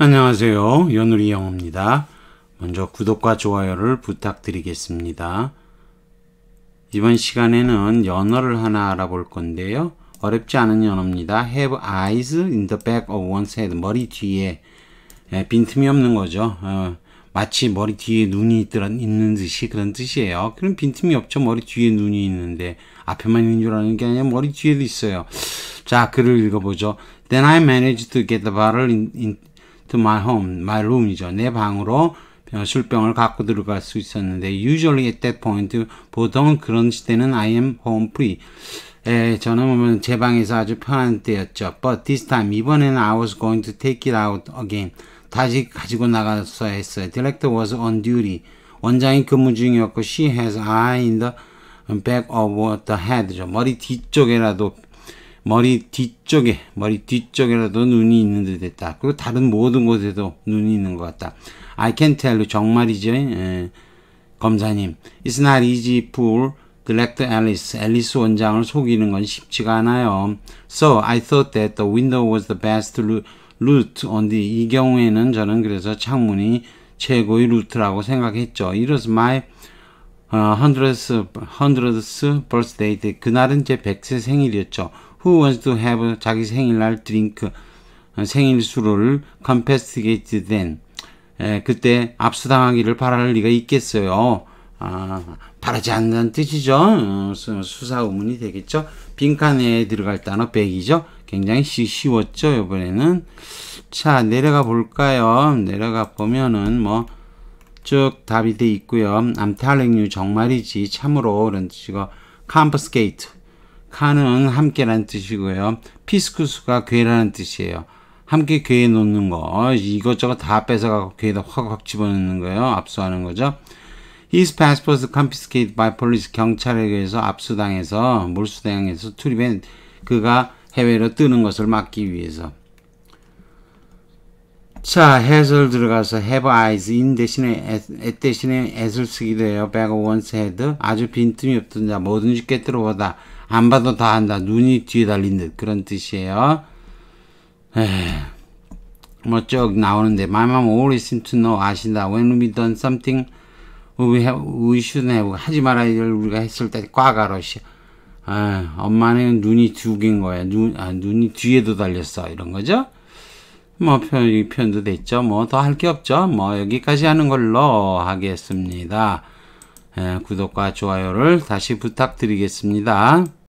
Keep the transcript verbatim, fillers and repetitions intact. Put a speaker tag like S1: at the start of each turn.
S1: 안녕하세요. 연우리 영어입니다. 먼저 구독과 좋아요를 부탁드리겠습니다. 이번 시간에는 연어를 하나 알아볼 건데요. 어렵지 않은 연어입니다. Have eyes in the back of one's head. 머리 뒤에 예, 빈틈이 없는 거죠. 어, 마치 머리 뒤에 눈이 있더라, 있는 듯이 그런 뜻이에요. 그럼 빈틈이 없죠. 머리 뒤에 눈이 있는데 앞에만 있는 줄 아는 게 아니라 머리 뒤에도 있어요. 자, 글을 읽어보죠. Then I managed to get the bottle in, in to my home, my room이죠. 내 방으로 술병을 갖고 들어갈 수 있었는데 usually at that point, 보통 그런 시대는 I am home free. 에, 저는 제 방에서 아주 편한 때였죠. But this time, 이번에는 I was going to take it out again. 다시 가지고 나가서 했어요. Director was on duty. 원장이 근무 중이었고 she has eye in the back of the head죠. 머리 뒤쪽에라도 머리 뒤쪽에, 머리 뒤쪽에라도 눈이 있는 듯 했다. 그리고 다른 모든 곳에도 눈이 있는 것 같다. I can tell you, 정말이죠. 에, 검사님. It's not easy for Director Alice. 앨리스 원장을 속이는 건 쉽지가 않아요. So, I thought that the window was the best route on the, 이 경우에는 저는 그래서 창문이 최고의 루트라고 생각했죠. It was my uh, hundredth, hundredth birthday. 그날은 제 백세 생일이었죠. Who wants to have 자기 생일날 드링크 생일 술을 confiscated then. 에, 그때 압수당하기를 바랄 리가 있겠어요. 아, 바라지 않는 뜻이죠. 어, 수사 의문이 되겠죠. 빈칸에 들어갈 단어 백이죠. 굉장히 쉬, 쉬웠죠. 이번에는. 자, 내려가 볼까요? 내려가 보면은 뭐 쭉 답이 돼 있고요. I'm telling you, 정말이지, 참으로, 이런 뜻이고, confiscate. 칸은 함께라는 뜻이고요. 피스쿠스가 괴라는 뜻이에요. 함께 괴에 놓는 거. 이것저것 다 뺏어가고 괴에다 확확 집어넣는 거예요. 압수하는 거죠. His passport confiscated by police. 경찰에 의해서 압수당해서, 몰수당해서 투입해 그가 해외로 뜨는 것을 막기 위해서. 자, 해설 들어가서 have eyes in 대신에 at 대신에 at을 쓰기도 해요. back of one's head. 아주 빈틈이 없던 자, 뭐든지 꿰뚫어보다. 안 봐도 다 한다. 눈이 뒤에 달린 듯. 그런 뜻이에요. 뭐 쭉 나오는데 my mom always seemed to know. 아신다. When we done something we, have, we shouldn't have. 하지 말아야 될 우리가 했을 때 꽉알아시. 아, 엄마는 눈이 두 개인 거야. 눈, 아, 눈이 뒤에도 달렸어. 이런 거죠. 뭐 편, 편도 됐죠. 뭐 더 할 게 없죠. 뭐 여기까지 하는 걸로 하겠습니다. 에, 구독과 좋아요를 다시 부탁드리겠습니다.